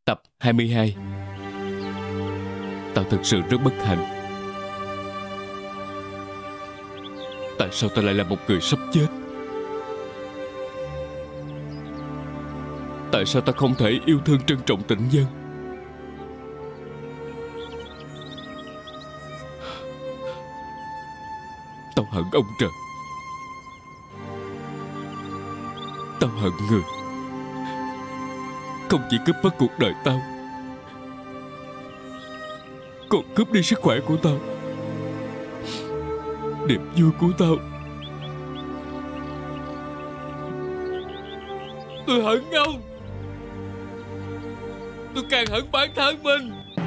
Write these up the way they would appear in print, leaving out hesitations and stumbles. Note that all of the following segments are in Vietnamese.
Tập 22. Tao thật sự rất bất hạnh. Tại sao tao lại là một người sắp chết? Tại sao tao không thể yêu thương trân trọng tình nhân? Tao hận ông trời. Tao hận người không chỉ cướp mất cuộc đời tao, còn cướp đi sức khỏe của tao, niềm vui của tao. Tôi hận ông. Tôi càng hận bản thân mình.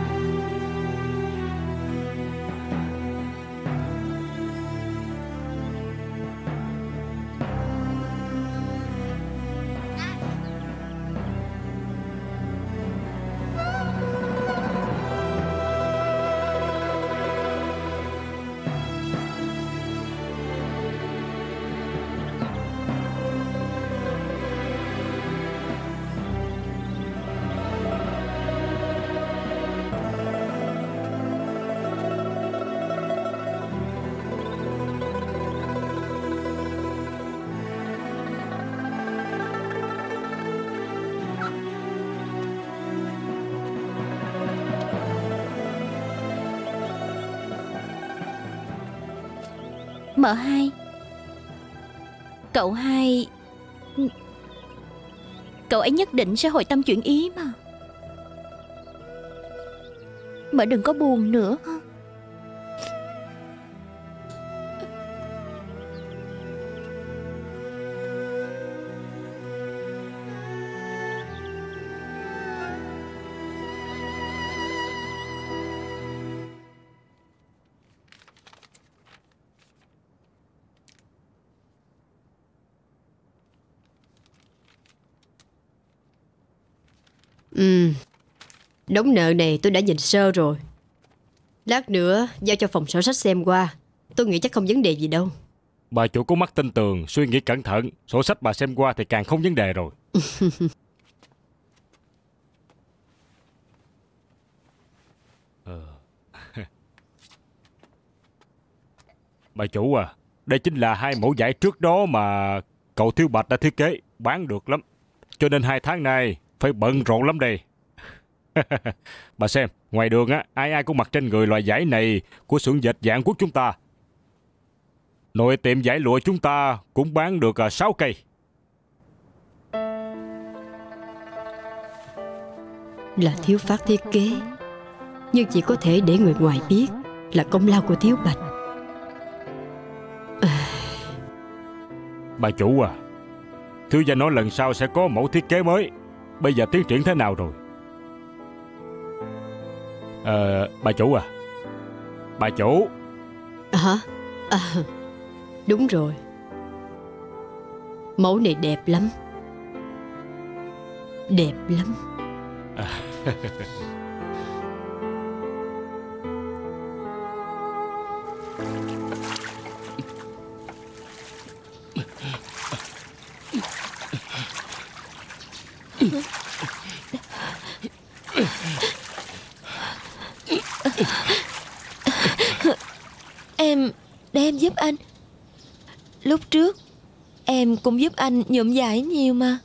M2. Cậu hai, cậu ấy nhất định sẽ hồi tâm chuyển ý mà. Mợ đừng có buồn nữa. Đống nợ này tôi đã nhìn sơ rồi. Lát nữa giao cho phòng sổ sách xem qua. Tôi nghĩ chắc không vấn đề gì đâu. Bà chủ có mắt tin tường, suy nghĩ cẩn thận. Sổ sách bà xem qua thì càng không vấn đề rồi. Bà chủ à, đây chính là 2 mẫu vải trước đó mà cậu Thiếu Bạch đã thiết kế. Bán được lắm, cho nên 2 tháng nay phải bận rộn lắm đây. Bà xem, ngoài đường á, ai ai cũng mặc trên người loại vải này của xưởng dệt Vạn Quốc chúng ta. Nội tiệm vải lụa chúng ta cũng bán được 6 cây. Là Thiếu Phát thiết kế, nhưng chỉ có thể để người ngoài biết là công lao của Thiếu Bạch. Bà chủ à, thiếu gia nói lần sau sẽ có mẫu thiết kế mới. Bây giờ tiến triển thế nào rồi? Bà chủ à, bà chủ. Hả? Đúng rồi. Mẫu này đẹp lắm. Đẹp lắm. Để em giúp anh. Lúc trước em cũng giúp anh nhuộm vải nhiều mà.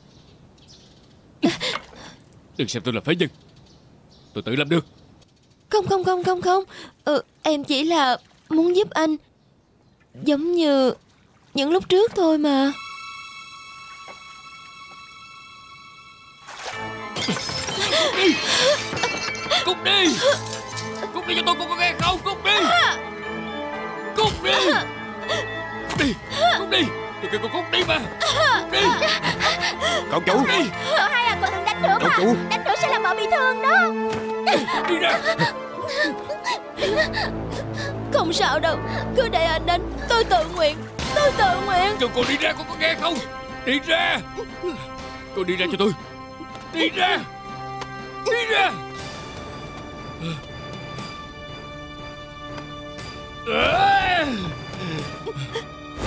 Đừng xem tôi là phế nhân. Tôi tự làm được. Không. Em chỉ là muốn giúp anh giống như những lúc trước thôi mà. Cút đi. Cút đi cho tôi, cô có nghe không? Cút đi. Cút đi. Cút đi. Tôi kêu cô cút đi mà. Cút đi. Cậu chủ. Cậu hai à, cậu đừng đánh nữa mà. Cậu chủ. Đánh nữa sẽ làm mợ bị thương đó. Đi ra. Không sao đâu, cứ để anh đánh. Tôi tự nguyện. Kêu cô đi ra, cô có nghe không? Đi ra. Cô đi ra cho tôi. Đi ra. Đi ra.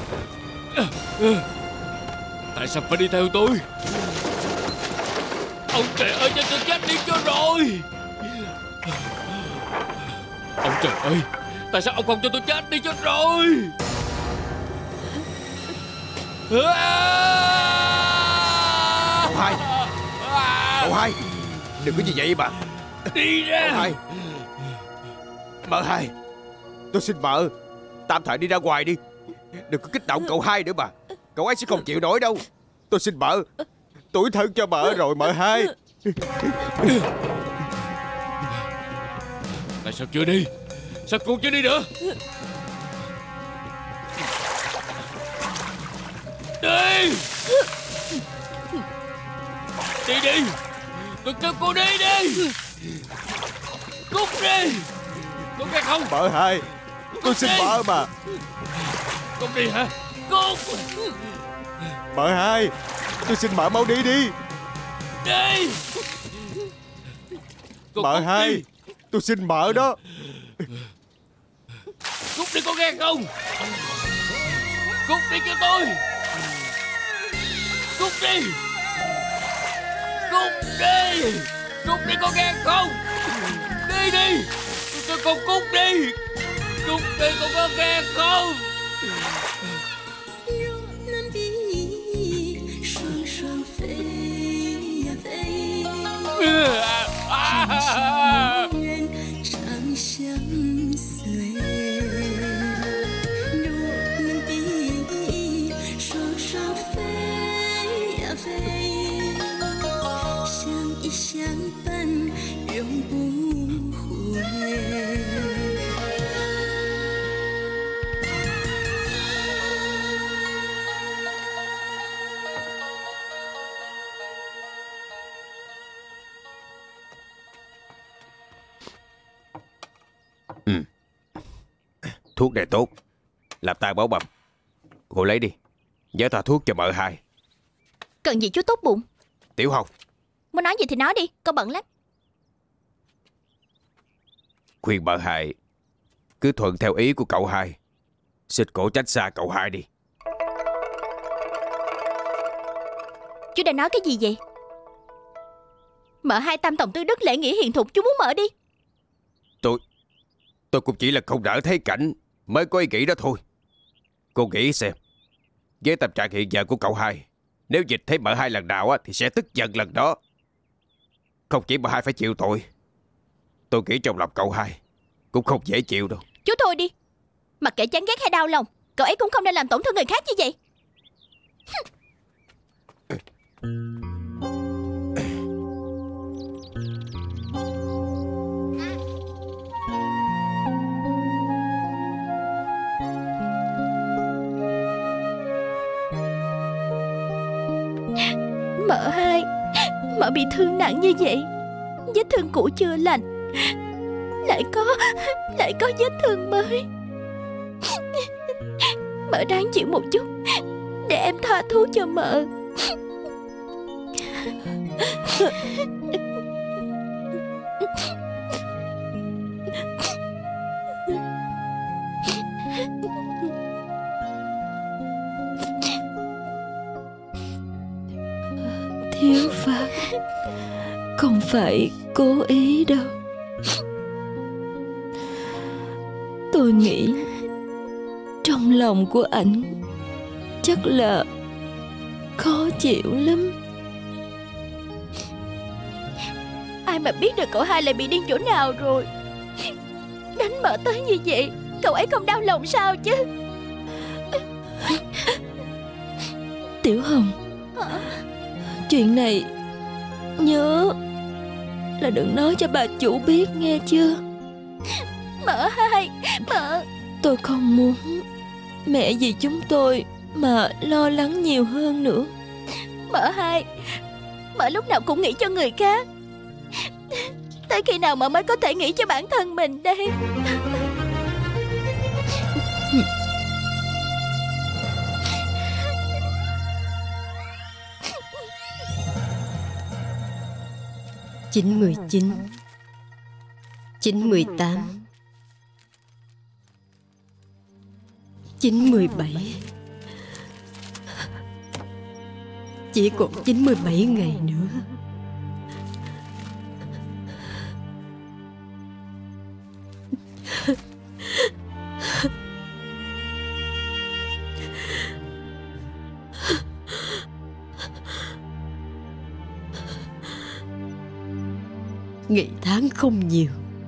Tại sao phải đi theo tôi? Ông trời ơi, cho tôi chết đi cho rồi. Ông trời ơi, tại sao ông không cho tôi chết đi cho rồi? Cậu hai, cậu hai, đừng có như vậy mà. Đi ra. Cậu hai, mợ hai, tôi xin mợ tạm thời đi ra ngoài đi. Đừng có kích động cậu hai nữa mà. Cậu ấy sẽ không chịu nổi đâu. Tôi xin mợ, tủi thân cho mợ rồi mợ hai. Tại sao chưa đi? Sao cô chưa đi nữa? Đi. Đi đi. Tôi kêu cô đi đi. Cút đi. Cô nghe không? Mợ hai, tôi xin mợ mà. Cút đi hả? Cút. Mợ hai, tôi xin mợ mau đi đi. Đi. Cô Mợ cút hai, đi. tôi xin mợ đó. Cút đi, có nghe không? Cút đi cho tôi. Cút đi. Cút đi. Cút đi, có nghe không? Đi đi. Tôi con cút đi. Cút đi, con có nghe không? Thuốc này tốt, làm tan báo bầm. Cô lấy đi, nhớ thoa thuốc cho mợ hai. Cần gì chú tốt bụng? Tiểu Hồng, Muốn nói gì thì nói đi, con bận lắm. khuyên mợ hai cứ thuận theo ý của cậu hai, xịt cổ tránh xa cậu hai đi. Chú đang nói cái gì vậy? Mợ hai tam tòng tứ đức lễ nghĩa hiền thục, chú muốn mợ đi. Tôi cũng chỉ là không đỡ thấy cảnh mới có ý nghĩ đó thôi. Cô nghĩ xem, với tâm trạng hiện giờ của cậu hai, nếu dịch thấy mợ hai lần nào thì sẽ tức giận lần đó. Không chỉ mợ hai phải chịu tội, tôi nghĩ trong lòng cậu hai cũng không dễ chịu đâu. Chú thôi đi. Mặc kệ chán ghét hay đau lòng, cậu ấy cũng không nên làm tổn thương người khác như vậy. Mợ hai, mợ bị thương nặng như vậy, vết thương cũ chưa lành, lại có vết thương mới. Mợ ráng chịu một chút, để em thoa thuốc cho mợ. Thiếu Phát không phải cố ý đâu. Tôi nghĩ trong lòng của ảnh chắc là khó chịu lắm. Ai mà biết được cậu hai lại bị điên chỗ nào rồi. Đánh mợ tới như vậy, cậu ấy không đau lòng sao chứ? Tiểu Hồng, chuyện này nhớ là đừng nói cho bà chủ biết nghe chưa. Mợ hai, mợ. Tôi không muốn mẹ vì chúng tôi mà lo lắng nhiều hơn nữa. Mợ hai, mợ lúc nào cũng nghĩ cho người khác. Tới khi nào mợ mới có thể nghĩ cho bản thân mình đây? Chín 19, 9 18, 9 17. Chỉ còn 97 ngày nữa. Ngày tháng không nhiều.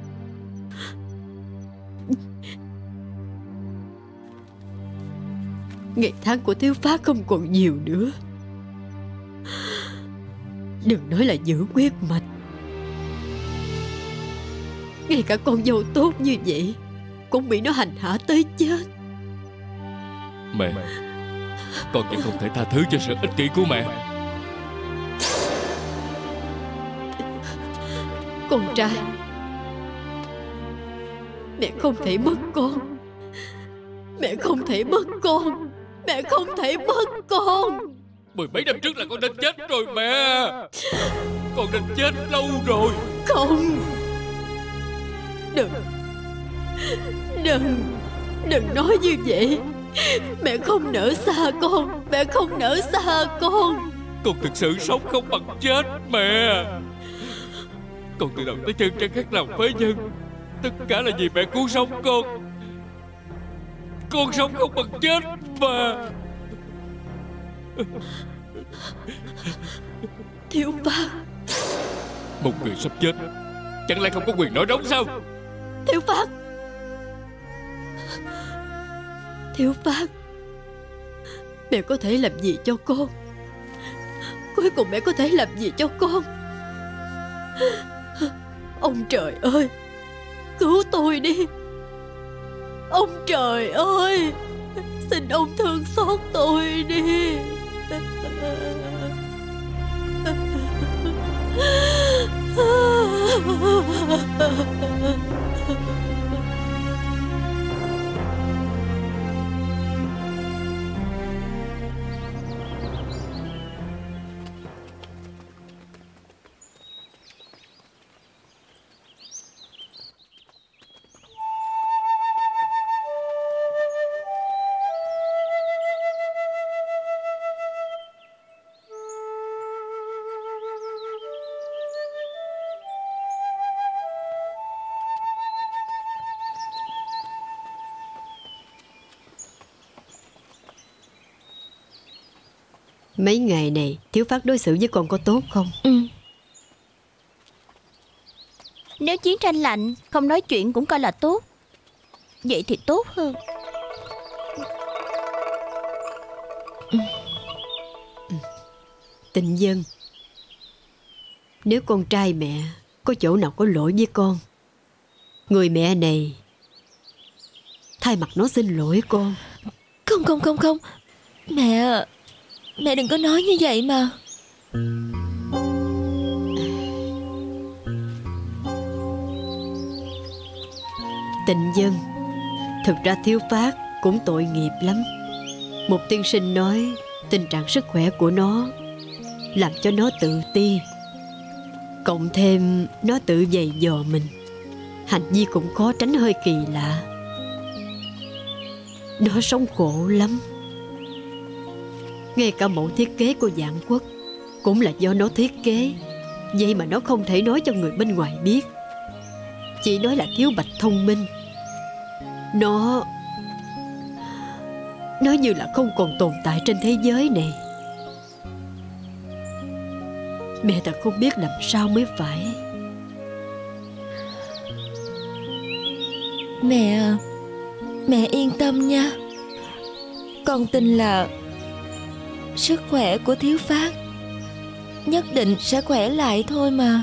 Ngày tháng của Thiếu Phát không còn nhiều nữa. Đừng nói là giữ huyết mạch, ngay cả con dâu tốt như vậy cũng bị nó hành hạ tới chết. Mẹ, con chỉ không thể tha thứ cho sự ích kỷ của mẹ. Con trai, mẹ không thể mất con. Mẹ không thể mất con. Mẹ không thể mất con. 10 mấy năm trước là con nên chết rồi mẹ. Con nên chết lâu rồi. Không. Đừng. Đừng nói như vậy. Mẹ không nỡ xa con. Mẹ không nỡ xa con. Con thực sự sống không bằng chết mẹ. Con từ đầu tới chân chẳng khác nào phế nhân. Tất cả là vì mẹ cứu sống con. Con sống không bằng chết mà. Thiếu Phát. Một người sắp chết chẳng lẽ không có quyền nói đóng sao? Thiếu Phát. Thiếu Phát, mẹ có thể làm gì cho con? Cuối cùng mẹ có thể làm gì cho con? Ông trời ơi, cứu tôi đi. Ông trời ơi, xin ông thương xót tôi đi. Mấy ngày này Thiếu Phát đối xử với con có tốt không? Nếu chiến tranh lạnh không nói chuyện cũng coi là tốt. Vậy thì tốt hơn. Tịnh Dân, nếu con trai mẹ có chỗ nào có lỗi với con, người mẹ này thay mặt nó xin lỗi con. Không. Mẹ đừng có nói như vậy mà. Tịnh Dân, thực ra Thiếu Phát cũng tội nghiệp lắm. Một tiên sinh nói tình trạng sức khỏe của nó làm cho nó tự ti, cộng thêm nó tự giày dò mình, hành vi cũng khó tránh hơi kỳ lạ. Nó sống khổ lắm. Ngay cả mẫu thiết kế của Vạn Quốc cũng là do nó thiết kế. Vậy mà nó không thể nói cho người bên ngoài biết, chỉ nói là Thiếu Bạch thông minh. Nó như là không còn tồn tại trên thế giới này. Mẹ thật không biết làm sao mới phải. Mẹ yên tâm nha. Con tin là sức khỏe của Thiếu Phát nhất định sẽ khỏe lại thôi mà.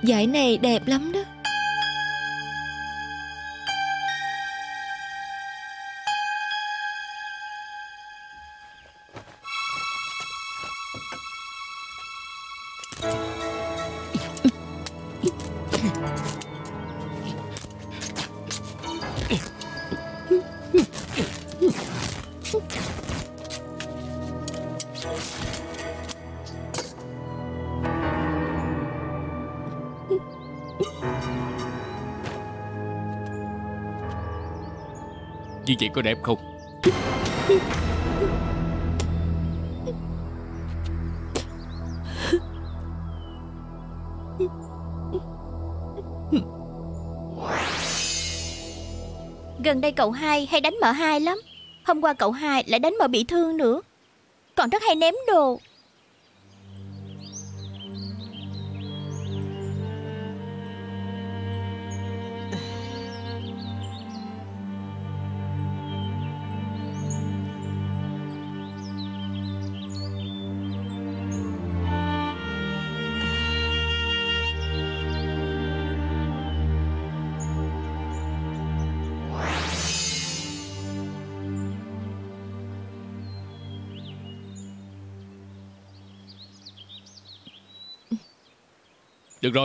Dải này đẹp lắm đó. Như vậy có đẹp không? Gần đây cậu hai hay đánh mợ hai lắm. Hôm qua cậu hai lại đánh mợ bị thương nữa. Còn rất hay ném đồ. Được rồi.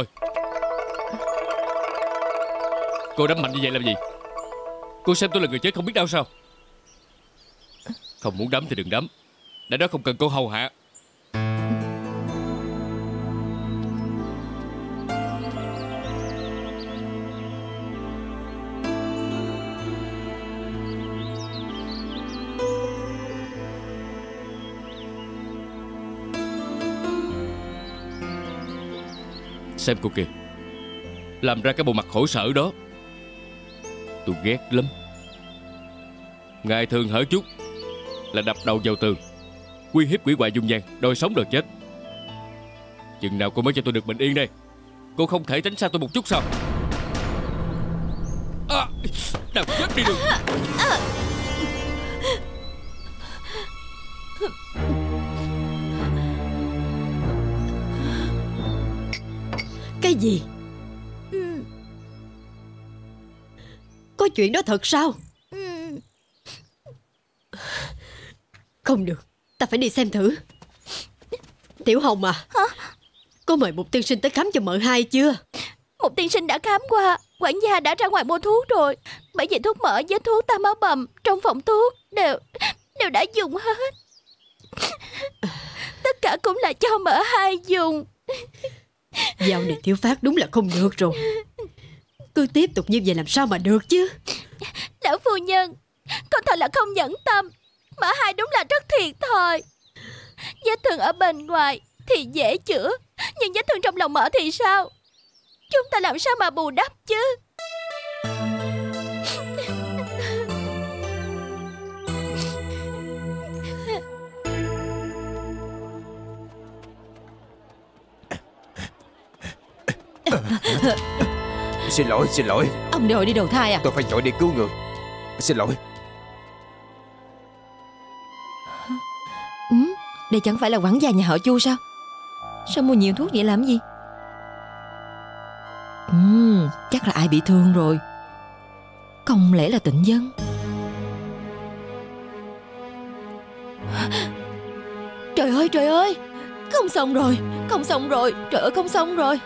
Cô đấm mạnh như vậy làm gì? Cô xem tôi là người chết không biết đau sao? Không muốn đấm thì đừng đấm. Đã đó không cần cô hầu hạ. Xem cô kìa, làm ra cái bộ mặt khổ sở đó. Tôi ghét lắm. Ngày thường hở chút là đập đầu vào tường, uy hiếp quỷ hoại dung nhan, đòi sống đòi chết. Chừng nào cô mới cho tôi được bình yên đây? Cô không thể tránh xa tôi một chút sao? Đau chết đi được. Cái gì? Có chuyện đó thật sao? Không được, ta phải đi xem thử. Tiểu Hồng à. Hả? Có mời một tiên sinh tới khám cho mợ hai chưa? Một tiên sinh đã khám qua. Quản gia đã ra ngoài mua thuốc rồi. Bởi vì thuốc mỡ với thuốc tam máu bầm trong phòng thuốc đều đã dùng hết. Tất cả cũng là cho mợ hai dùng. Dạo này Thiếu Phát đúng là không được rồi. Cứ tiếp tục như vậy làm sao mà được chứ? Lão phu nhân, con thật là không nhẫn tâm. Mợ hai đúng là rất thiệt thòi. Vết thương ở bên ngoài thì dễ chữa, nhưng vết thương trong lòng mợ thì sao? Chúng ta làm sao mà bù đắp chứ? Xin lỗi. Ông đòi đi đầu thai à? Tôi phải vội đi cứu người. Xin lỗi. Đây chẳng phải là quản gia nhà họ Chu sao? Sao mua nhiều thuốc vậy làm gì? Chắc là ai bị thương rồi. Không lẽ là Tịnh Dân? Trời ơi, không xong rồi. Trời ơi, không xong rồi.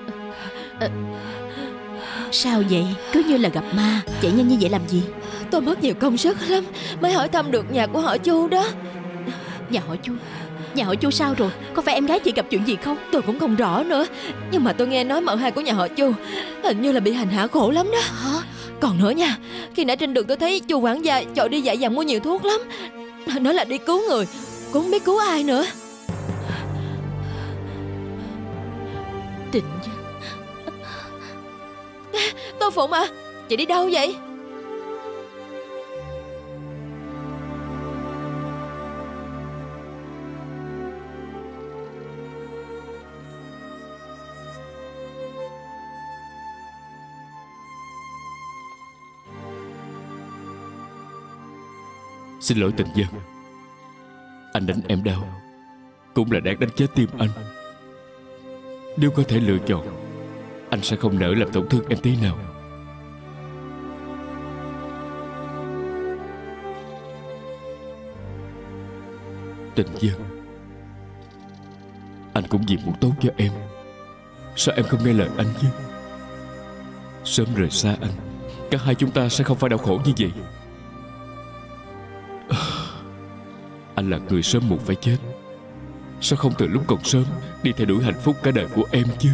Sao vậy? Cứ như là gặp ma. Chạy nhanh như vậy làm gì? Tôi mất nhiều công sức lắm mới hỏi thăm được nhà của họ Chu đó. Nhà họ Chu sao rồi? Có phải em gái chị gặp chuyện gì không? Tôi cũng không rõ nữa, nhưng mà tôi nghe nói mợ hai của nhà họ Chu hình như là bị hành hạ khổ lắm đó. Hả? Còn nữa nha, khi nãy trên đường tôi thấy Chu quản gia chọi đi dạy dặn mua nhiều thuốc lắm. Nói là đi cứu người, cũng không biết cứu ai nữa. Tịnh Tô Phụng à, chị đi đâu vậy? Xin lỗi Tịnh Dân. Anh đánh em đau cũng là đáng đánh chết tim anh. Nếu có thể lựa chọn, anh sẽ không nỡ làm tổn thương em tí nào. Tình Dân, anh cũng vì muốn tốt cho em. Sao em không nghe lời anh chứ? Sớm rời xa anh, cả hai chúng ta sẽ không phải đau khổ như vậy. Anh là người sớm muộn phải chết. Sao không từ lúc còn sớm đi theo đuổi hạnh phúc cả đời của em chứ?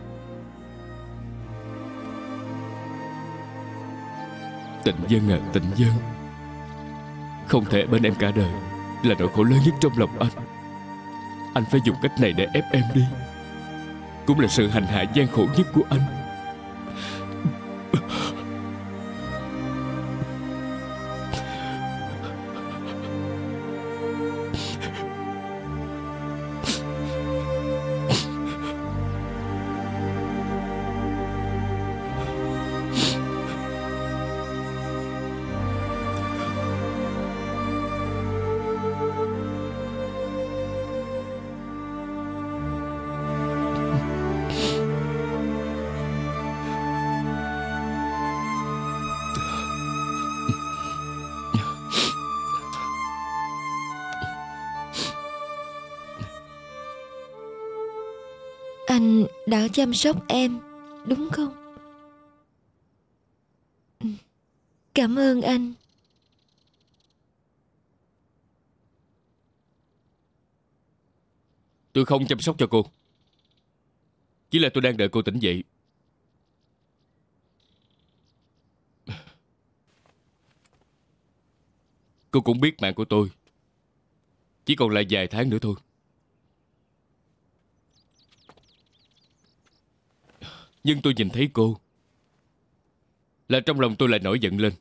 Tình Dân à, Tình Dân, không thể bên em cả đời là nỗi khổ lớn nhất trong lòng anh. Anh phải dùng cách này để ép em đi, cũng là sự hành hạ gian khổ nhất của anh. Anh đã chăm sóc em, đúng không? Cảm ơn anh. Tôi không chăm sóc cho cô, chỉ là tôi đang đợi cô tỉnh dậy. Cô cũng biết mạng của tôi chỉ còn lại vài tháng nữa thôi. Nhưng tôi nhìn thấy cô là trong lòng tôi lại nổi giận lên.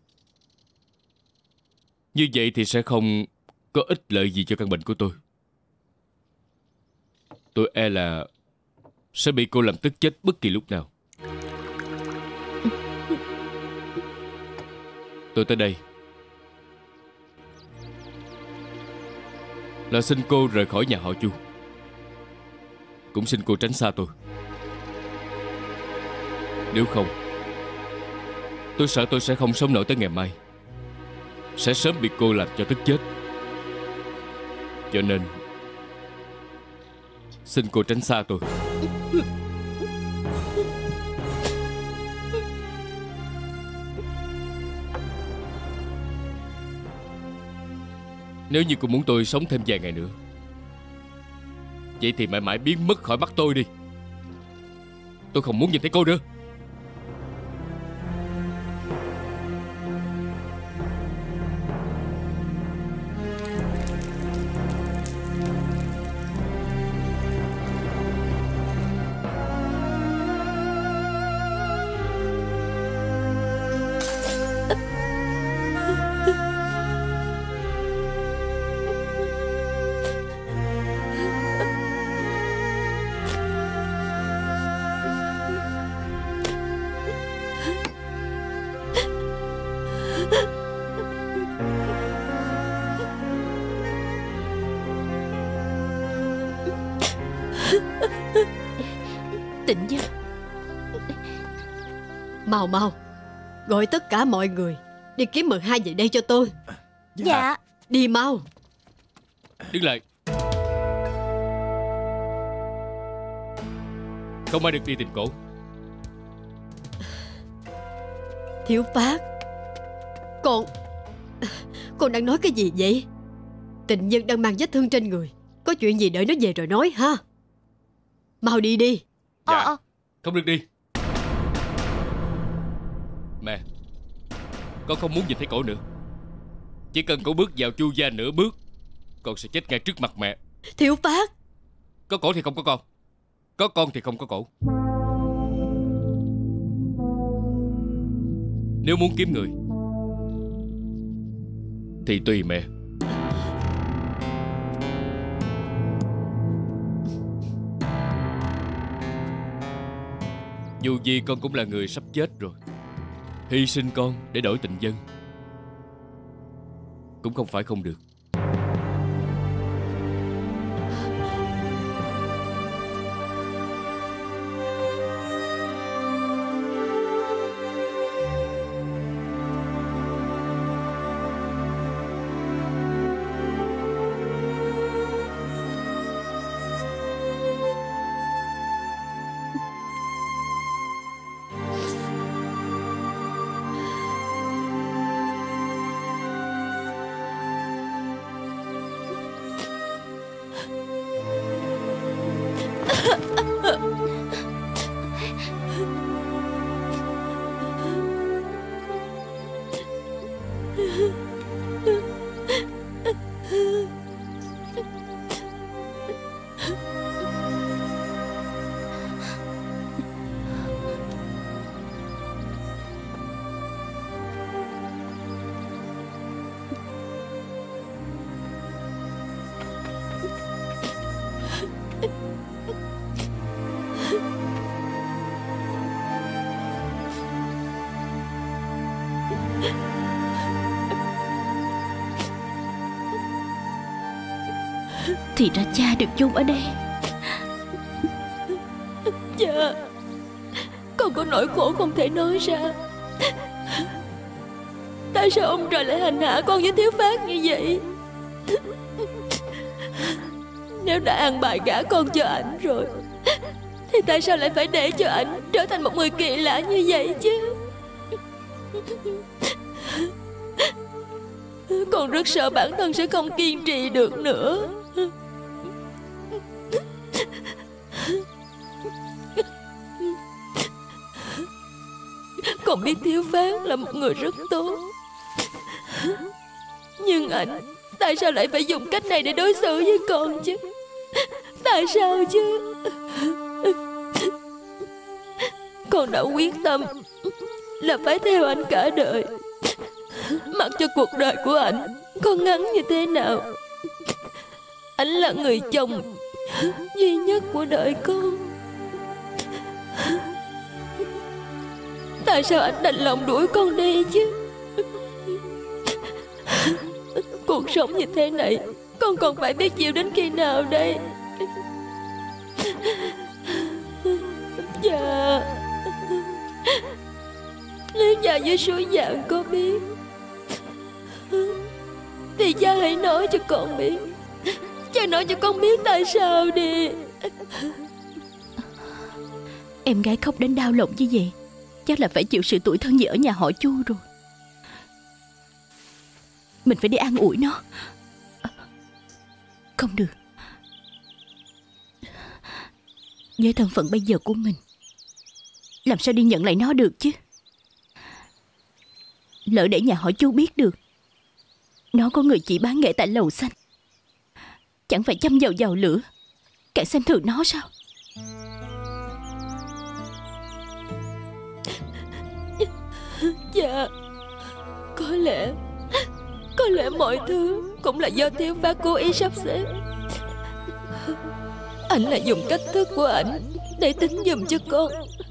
Như vậy thì sẽ không có ích lợi gì cho căn bệnh của tôi. Tôi e là sẽ bị cô làm tức chết bất kỳ lúc nào. Tôi tới đây là xin cô rời khỏi nhà họ Chu, cũng xin cô tránh xa tôi. Nếu không, tôi sợ tôi sẽ không sống nổi tới ngày mai, sẽ sớm bị cô làm cho tức chết. Cho nên xin cô tránh xa tôi. Nếu như cô muốn tôi sống thêm vài ngày nữa, vậy thì mãi mãi biến mất khỏi mắt tôi đi. Tôi không muốn nhìn thấy cô nữa. Tịnh Dân, mau mau gọi tất cả mọi người đi kiếm mợ hai về đây cho tôi. Dạ. Đi mau. Đứng lại. Không ai được đi tìm cổ. Thiếu Phát, con đang nói cái gì vậy? Tịnh Dân đang mang vết thương trên người, có chuyện gì đợi nó về rồi nói ha. Mau đi đi. Dạ. Không được đi. Mẹ, con không muốn nhìn thấy cổ nữa. Chỉ cần cổ bước vào Chu gia nửa bước, con sẽ chết ngay trước mặt mẹ. Thiếu Phát, có cổ thì không có con, có con thì không có cổ. Nếu muốn kiếm người thì tùy mẹ. Dù gì con cũng là người sắp chết rồi, hy sinh con để đổi Tịnh Dân cũng không phải không được. Thì ra cha được chôn ở đây. Cha, con có nỗi khổ không thể nói ra. Tại sao ông trời lại hành hạ con với Thiếu Phát như vậy? Nếu đã an bài gả con cho ảnh rồi thì tại sao lại phải để cho ảnh trở thành một người kỳ lạ như vậy chứ? Con rất sợ bản thân sẽ không kiên trì được nữa. Con biết Thiếu Phát là một người rất tốt, nhưng ảnh tại sao lại phải dùng cách này để đối xử với con chứ? Tại sao chứ? Con đã quyết tâm là phải theo anh cả đời, mặc cho cuộc đời của ảnh có ngắn như thế nào. Ảnh là người chồng duy nhất của đời con. Tại sao anh đành lòng đuổi con đi chứ? Cuộc sống như thế này con còn phải biết chịu đến khi nào đây? Dạ, nếu cha với Suối Vàng có biết thì cha hãy nói cho con biết. Cha nói cho con biết tại sao đi. Em gái khóc đến đau lòng như vậy, chắc là phải chịu sự tủi thân gì ở nhà họ Chu rồi. Mình phải đi an ủi nó. Không được. Với thân phận bây giờ của mình, làm sao đi nhận lại nó được chứ? Lỡ để nhà họ Chu biết được nó có người chị bán nghệ tại lầu xanh, chẳng phải châm dầu vào lửa, càng xem thường nó sao? Dạ, có lẽ mọi thứ cũng là do Thiếu Phát cố ý sắp xếp. Anh là dùng cách thức của ảnh để tính giùm cho con.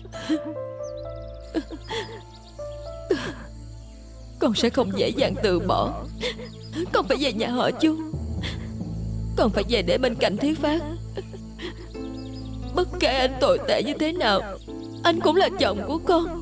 Con sẽ không dễ dàng từ bỏ. Con phải về nhà họ Chu. Con phải về để bên cạnh Thiếu Phát. Bất kể anh tồi tệ như thế nào, anh cũng là chồng của con.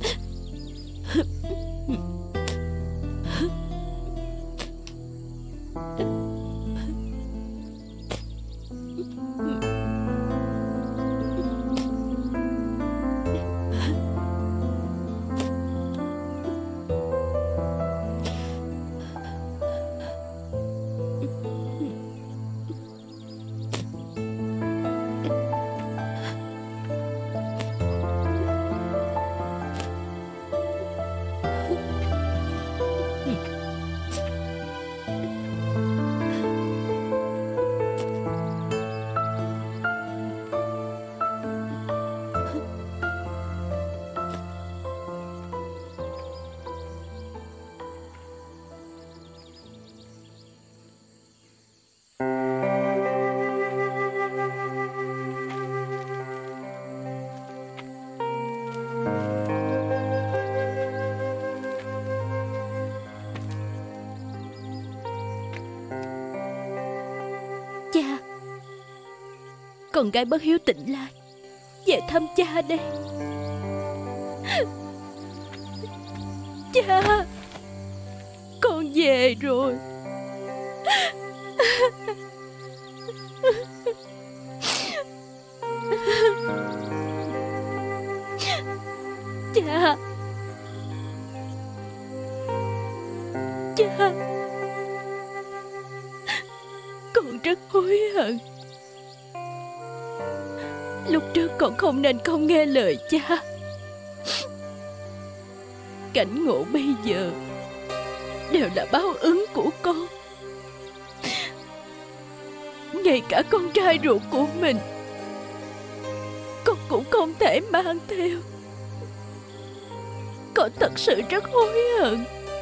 Cha, con gái bất hiếu Tịnh Lai về thăm cha đây. Cha, con về rồi. Cha, cha, con rất hối hận. Lúc trước con không nên không nghe lời cha. Cảnh ngộ bây giờ đều là báo ứng của con. Ngay cả con trai ruột của mình con cũng không thể mang theo. Con thật sự rất hối hận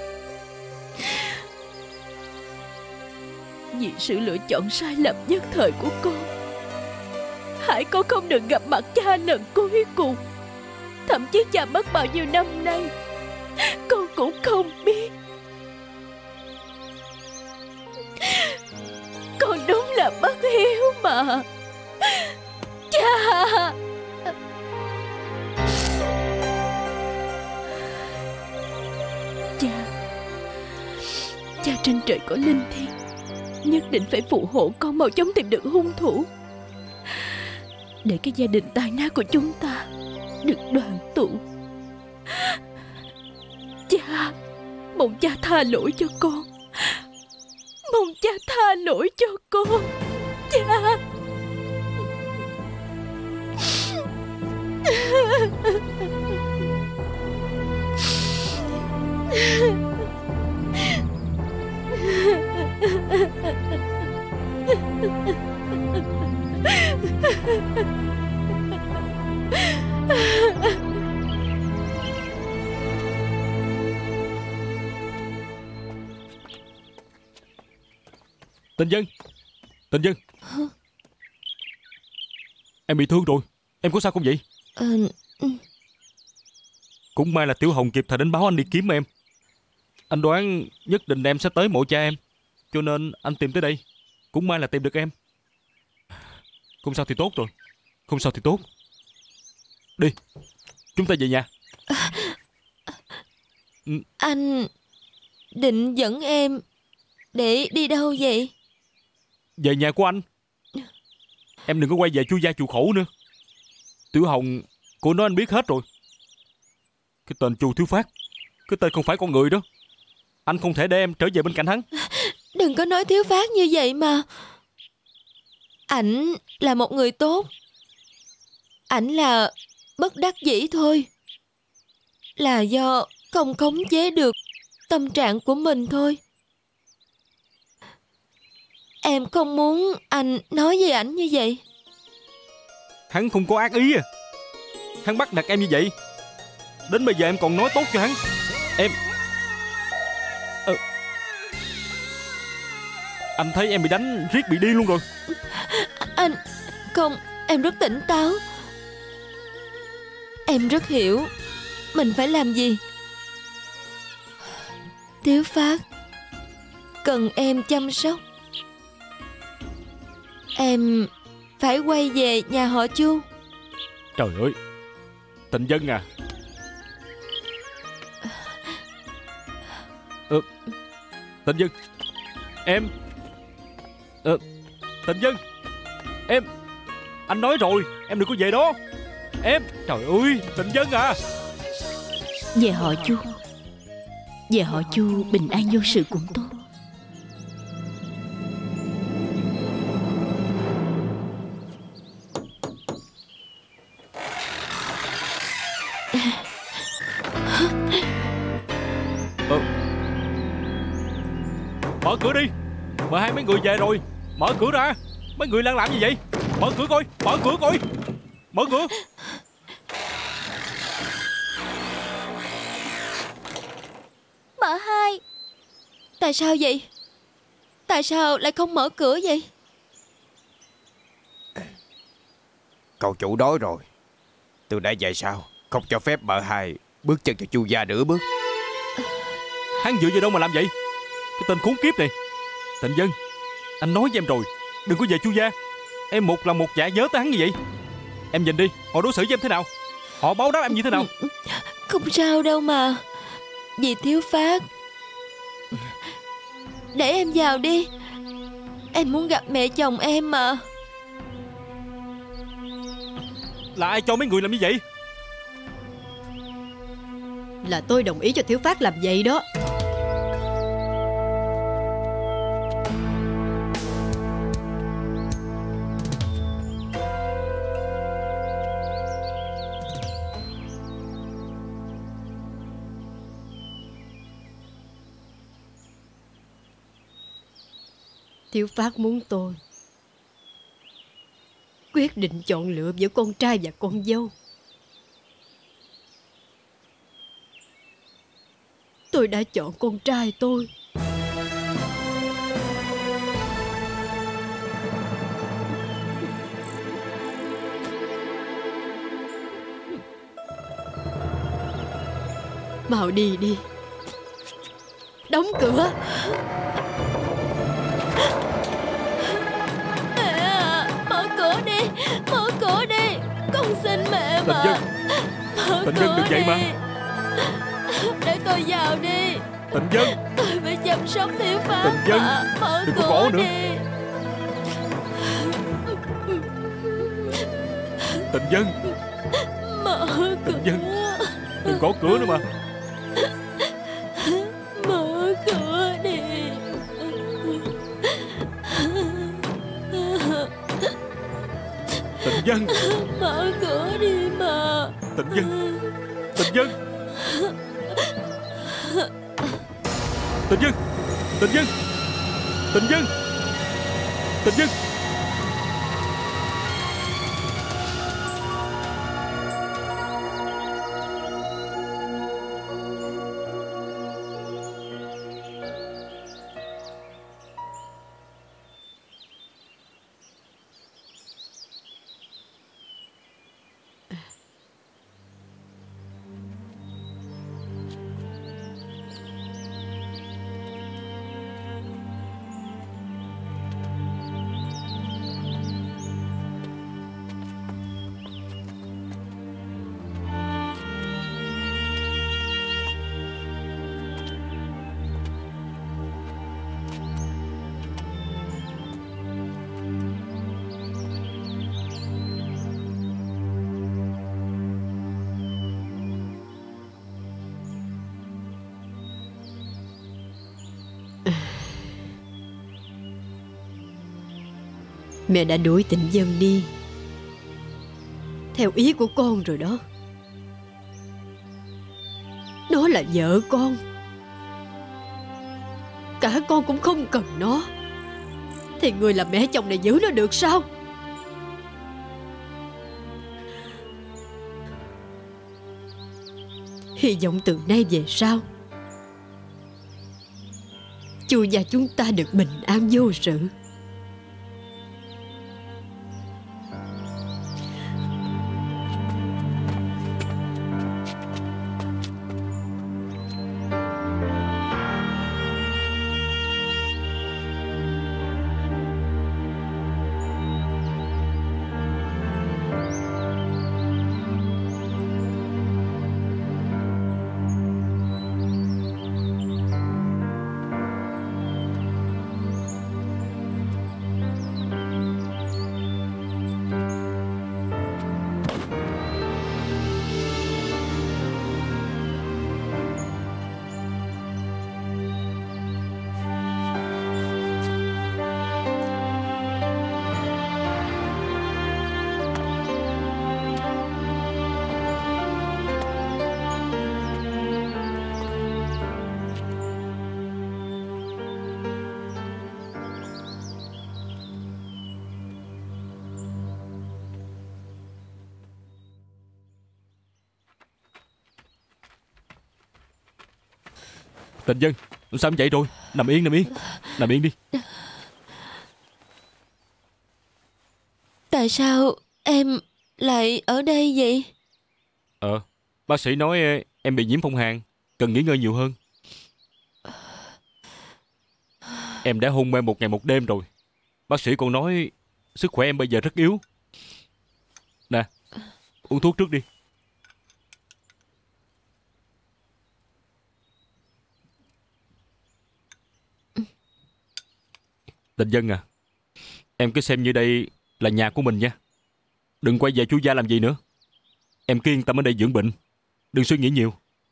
vì sự lựa chọn sai lầm nhất thời của con. Hại con không được gặp mặt cha lần cuối cùng. Thậm chí cha mất bao nhiêu năm nay cũng không biết. Con đúng là bất hiếu mà. Cha. Cha trên trời có linh thiêng, nhất định phải phù hộ con mau chóng tìm được hung thủ, để cái gia đình tan nát của chúng ta được đoàn tụ. Cha, mong cha tha lỗi cho con. Mong cha tha lỗi cho con. Cha. Tình Dân, Tình Dân. Em bị thương rồi, em có sao không vậy? Cũng may là Tiểu Hồng kịp thời đến báo anh đi kiếm em. Anh đoán nhất định em sẽ tới mộ cha em, cho nên anh tìm tới đây. Cũng may là tìm được em. Không sao thì tốt rồi. Không sao thì tốt. Đi, chúng ta về nhà. Anh định dẫn em để đi đâu vậy? Về nhà của anh. Em đừng có quay về chu gia chịu khổ nữa. Tiểu Hồng, cô nói anh biết hết rồi. Cái tên Chu Thiếu Phát, cái tên không phải con người đó. Anh không thể để em trở về bên cạnh hắn. Đừng có nói Thiếu Phát như vậy mà. Ảnh là một người tốt. Ảnh là bất đắc dĩ thôi. Là do không khống chế được tâm trạng của mình thôi. Em không muốn anh nói về ảnh như vậy. Hắn không có ác ý à. Hắn bắt nạt em như vậy, đến bây giờ em còn nói tốt cho hắn. Em Anh thấy em bị đánh riết bị điên luôn rồi. Anh không, em rất tỉnh táo. Em rất hiểu mình phải làm gì. Thiếu Phát cần em chăm sóc. Em phải quay về nhà họ Chu. Trời ơi, Tình Dân à. Tình Dân, em Tình Dân, em. Anh nói rồi, em đừng có về đó. Em, trời ơi, Tình Dân à. Về họ Chu, về họ Chu bình an vô sự cũng tốt. Mở cửa đi. Mời hai mấy người về rồi. Mở cửa ra. Mấy người đang làm gì vậy? Mở cửa coi. Mở cửa coi. Mở cửa. Mợ hai. Tại sao vậy? Tại sao lại không mở cửa vậy? Cậu chủ đói rồi. Từ nãy về sau không cho phép mợ hai bước chân cho Chu gia nửa bước. Hắn dựa vào đâu mà làm vậy? Cái tên khốn kiếp này. Tình Dân, anh nói với em rồi, đừng có về Chu gia. Em một lần một dạ nhớ tới hắn như vậy. Em nhìn đi, họ đối xử với em thế nào, họ báo đáp em như thế nào. Không sao đâu mà. Vì Thiếu Phát. Để em vào đi. Em muốn gặp mẹ chồng em mà. Là ai cho mấy người làm như vậy? Là tôi đồng ý cho Thiếu Phát làm vậy đó. Thiếu Phát muốn tôi quyết định chọn lựa giữa con trai và con dâu. Tôi đã chọn con trai tôi. Mau đi đi. Đóng cửa. Mẹ à, mở cửa đi, mở cửa đi, con xin mẹ mà. Tình Dân, Mở Tình Dân cửa đừng vậy đi. mà. Để tôi vào đi. Tình Dân, Tôi phải chăm sóc Thiếu Phát. Tình Dân, mà. Mở đừng có cửa khổ nữa. đi. Tình Dân, Mở cửa. Tình Dân, đừng gõ cửa nữa mà. Mở cửa đi. Tình Dân, Mở cửa đi mà. Tình Dân, Tình Dân, Tình Dân, Tình Dân, Tình Dân, Tình Dân. Mẹ đã đuổi Tịnh Dân đi theo ý của con rồi đó. Nó là vợ con, cả con cũng không cần nó, thì người làm mẹ chồng này giữ nó được sao? Hy vọng từ nay về sau Chu gia chúng ta được bình an vô sự. Tình Dân, sao em vậy rồi? Nằm yên, nằm yên. Nằm yên đi. Tại sao em lại ở đây vậy? Bác sĩ nói em bị nhiễm phong hàn, cần nghỉ ngơi nhiều hơn. Em đã hôn mê 1 ngày 1 đêm rồi. Bác sĩ còn nói sức khỏe em bây giờ rất yếu. Nè, uống thuốc trước đi. Tình Dân à, em cứ xem như đây là nhà của mình nha. Đừng quay về Chu gia làm gì nữa. Em cứ yên tâm ở đây dưỡng bệnh, đừng suy nghĩ nhiều.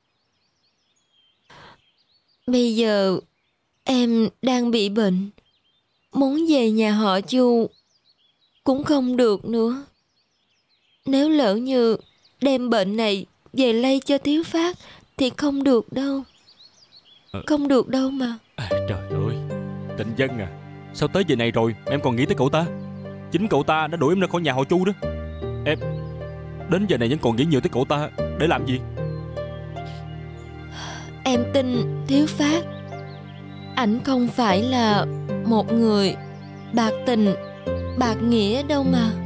Bây giờ em đang bị bệnh, muốn về nhà họ Chu cũng không được nữa. Nếu lỡ như đem bệnh này về lây cho Thiếu Phát thì không được đâu. Không được đâu mà. Trời ơi, Tình Dân à, sao tới giờ này rồi em còn nghĩ tới cậu ta? Chính cậu ta đã đuổi em ra khỏi nhà họ Chu đó. Em đến giờ này vẫn còn nghĩ nhiều tới cậu ta để làm gì? Em tin Thiếu Phát, ảnh không phải là một người bạc tình bạc nghĩa đâu mà.